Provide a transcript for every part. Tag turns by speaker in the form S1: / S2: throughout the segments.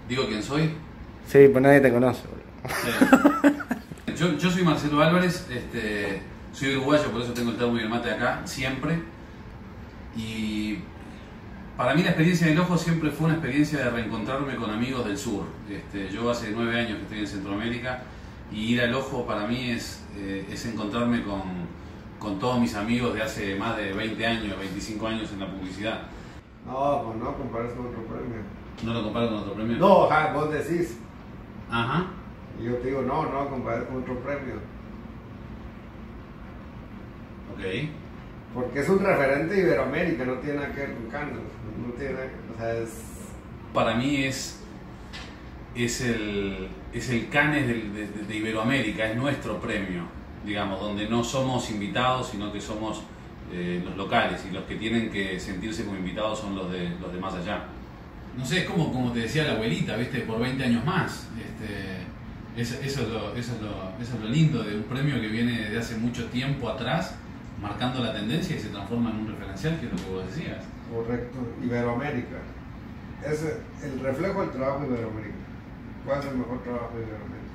S1: ¿Digo quién soy?
S2: Sí, pues nadie te conoce.
S1: Yo soy Marcelo Álvarez, soy uruguayo, por eso tengo el termo y el mate acá, siempre. Y para mí la experiencia del Ojo siempre fue una experiencia de reencontrarme con amigos del sur. Yo hace 9 años que estoy en Centroamérica y ir al Ojo para mí es encontrarme con todos mis amigos de hace más de 20 años, 25 años en la publicidad.
S3: No, pues no compares con otro premio.
S1: ¿No lo comparo con otro premio?
S3: No, vos decís.
S1: Ajá.
S3: Y yo te digo, no compares con otro premio.
S1: Ok.
S3: Porque es un referente de Iberoamérica, no tiene nada que ver con Cannes. No tiene nada que, o sea, es...
S1: Para mí es el Cannes de Iberoamérica, es nuestro premio, digamos, donde no somos invitados, sino que somos los locales, y los que tienen que sentirse como invitados son los de más allá. No sé, es como te decía la abuelita, ¿viste? Por 20 años más. Eso es lo lindo de un premio que viene de hace mucho tiempo atrás, marcando la tendencia y se transforma en un referencial, que es lo que vos decías.
S3: Correcto, Iberoamérica. Es el reflejo del trabajo de Iberoamérica. ¿Cuál es el mejor trabajo de Iberoamérica?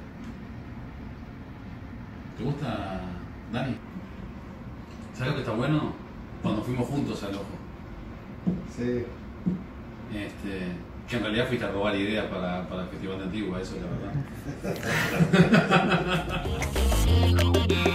S1: ¿Te gusta, Dani? ¿Sabes lo que está bueno? Cuando fuimos juntos al Ojo.
S3: Sí.
S1: Que en realidad fuiste a robar ideas para el Festival de Antigua, eso es la verdad.